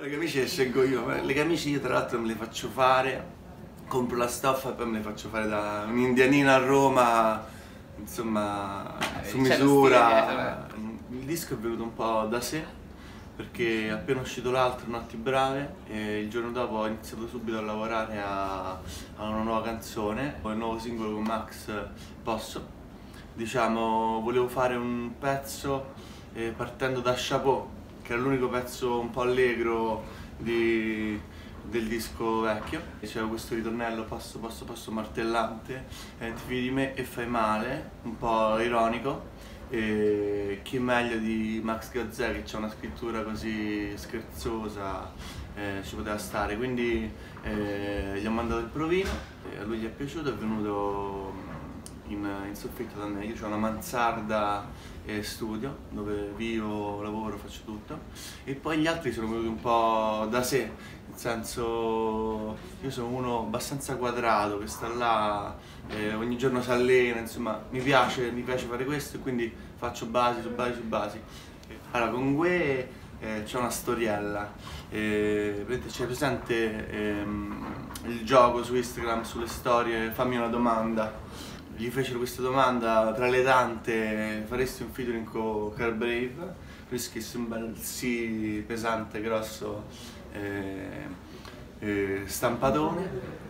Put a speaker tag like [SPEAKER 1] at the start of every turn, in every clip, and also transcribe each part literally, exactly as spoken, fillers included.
[SPEAKER 1] le camicie le scelgo io, le camicie io tra l'altro me le faccio fare, compro la stoffa e poi me le faccio fare da un'indianina a Roma, insomma, eh, su misura. Il disco è venuto un po' da sé, perché appena uscito l'altro, Notti Brave, e il giorno dopo ho iniziato subito a lavorare a, a una nuova canzone, il nuovo singolo con Max, Posso. Diciamo, volevo fare un pezzo eh, partendo da Chapeau, che era l'unico pezzo un po' allegro di, del disco vecchio. C'era questo ritornello posso, posso, posso martellante, eh, ti fidi di me e fai male, un po' ironico. E chi meglio di Max Gazzè, che c'ha una scrittura così scherzosa, eh, ci poteva stare, quindi eh, gli ho mandato il provino, a lui gli è piaciuto, è venuto in, in soffitto da me. Io ho una mansarda e studio dove vivo, lavoro, faccio tutto, e poi gli altri sono venuti un po' da sé, nel senso io sono uno abbastanza quadrato che sta là, eh, ogni giorno si allena, insomma mi piace, mi piace fare questo e quindi faccio basi su basi su basi. Allora con Gue eh, c'è una storiella, eh, c'è presente ehm, il gioco su Instagram, sulle storie, fammi una domanda. Gli fecero questa domanda tra le tante: faresti un featuring con Carbrave? Lui scrisse un bel sì pesante, grosso, eh, eh, stampatone,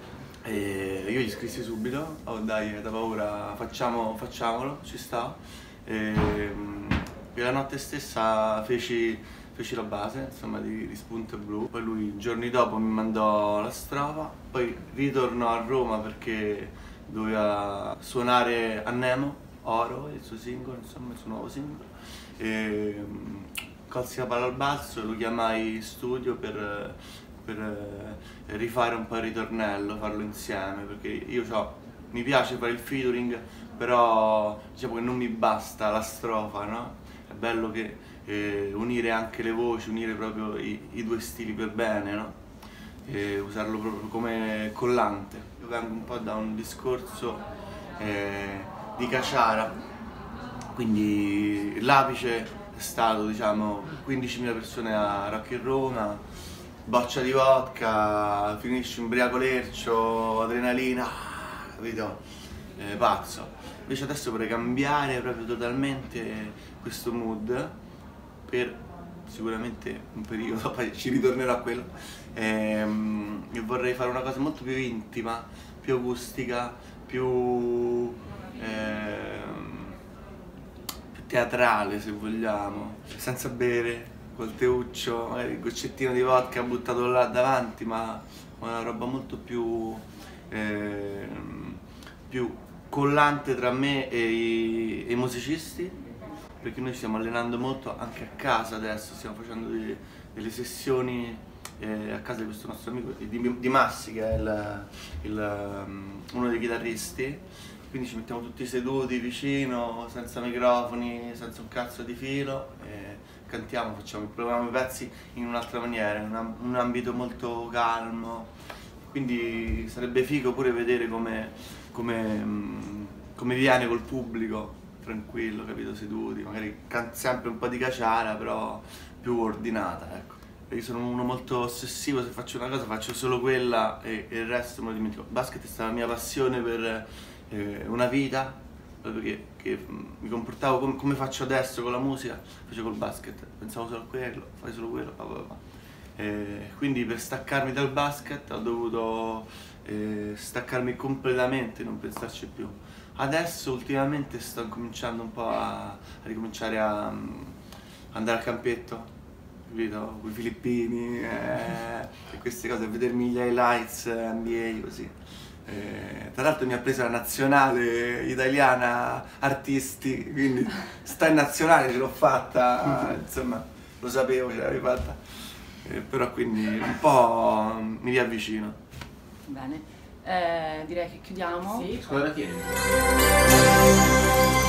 [SPEAKER 1] e io gli scrissi subito: oh dai, da paura, facciamo, facciamolo, ci sta. E, e la notte stessa feci, feci la base, insomma, di, di Spunto Blu. Poi lui giorni dopo mi mandò la strofa, poi ritornò a Roma perché doveva suonare a Nemo, Oro, il suo singolo, insomma il suo nuovo singolo, e colsi la palla al balzo e lo chiamai in studio per, per rifare un po' il ritornello, farlo insieme, perché io so, mi piace fare il featuring, però diciamo che non mi basta la strofa, no? È bello che eh, unire anche le voci, unire proprio i, i due stili per bene, no? E usarlo proprio come collante. Io vengo un po' da un discorso eh, di caciara, quindi l'apice è stato, diciamo, quindicimila persone a Rock in Roma, boccia di vodka, finisci ubriaco lercio, adrenalina, capito? Eh, pazzo. Invece adesso vorrei cambiare proprio totalmente questo mood per sicuramente un periodo, poi ci ritornerò a quello. Ehm, io vorrei fare una cosa molto più intima, più acustica, più, ehm, più teatrale, se vogliamo, senza bere, col teuccio, magari il goccettino di vodka buttato là davanti, ma una roba molto più, ehm, più collante tra me e i, e i musicisti, perché noi stiamo allenando molto anche a casa adesso, stiamo facendo delle, delle sessioni eh, a casa di questo nostro amico, di, di Massi, che è il, il, um, uno dei chitarristi, quindi ci mettiamo tutti seduti vicino, senza microfoni, senza un cazzo di filo, e cantiamo, facciamo, proviamo i pezzi in un'altra maniera, in un, un ambito molto calmo, quindi sarebbe figo pure vedere come, come, come viene col pubblico, tranquillo, capito, seduti, magari sempre un po' di caciara, però più ordinata, ecco. Io sono uno molto ossessivo, se faccio una cosa faccio solo quella e, e il resto me lo dimentico. Il basket è stata la mia passione per eh, una vita, proprio che, che mi comportavo com come faccio adesso con la musica, facevo col basket, pensavo solo a quello, fai solo quello, pa, pa, pa. Eh, quindi per staccarmi dal basket ho dovuto eh, staccarmi completamente, non pensarci più. Adesso ultimamente sto cominciando un po' a, a ricominciare a um, andare al campetto, capito? Con i filippini eh, e queste cose, a vedermi gli highlights N B A così. Eh, tra l'altro mi ha preso la nazionale italiana artisti, quindi sta in nazionale, ce l'ho fatta, insomma lo sapevo, ce l'avevi fatta, eh, però quindi un po' mi riavvicino.
[SPEAKER 2] Bene. Eh, direi che chiudiamo.
[SPEAKER 3] Sì, squadra tieni.